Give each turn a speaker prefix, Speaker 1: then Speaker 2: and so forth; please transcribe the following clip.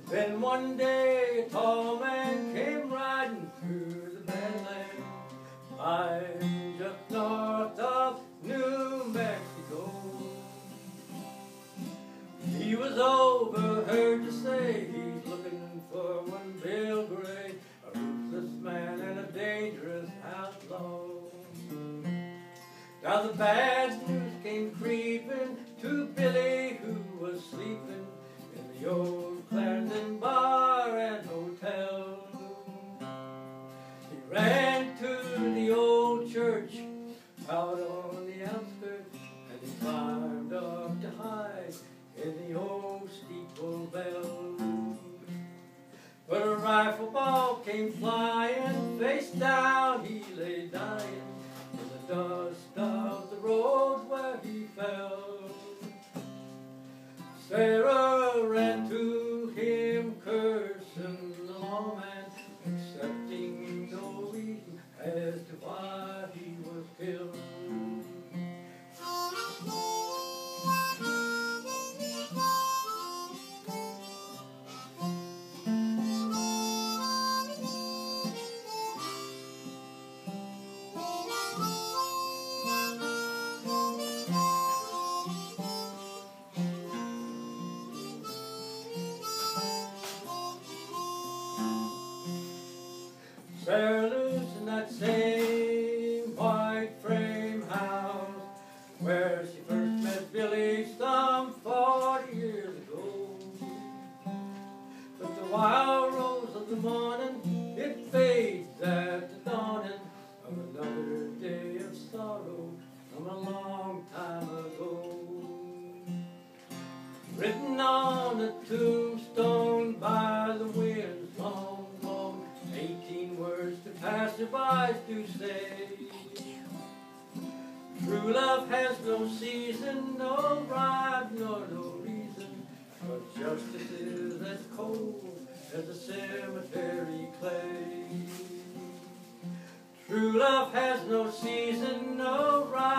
Speaker 1: Then one day a tall man came riding through the Badlands, lying just north of New Mexico. He was overheard to say he's looking for one Bill Gray, a ruthless man and a dangerous outlaw. Now the bad news came creeping to Billy, who was sleeping in the old Clarendon bar and hotel. He ran to the old church out on the outskirts, and he climbed up to hide in the old steeple bell. But a rifle ball came flying, face down he lay dying in the dust of the road where he fell. Sarah ran to him, cursing the lawman, accepting no reason as to why he was killed. Sarah lives in that same white frame house where she first met Billy some 40 years ago. But the wild rose of the morning, it fades at the dawning of another day of sorrow from a long time ago. Written on a tombstone by the wind's long blown, 18 words to passerbys to say. True love has no season, no rhyme, nor no reason, but justice is as cold as the cemetery clay. True love has no season, no rhyme,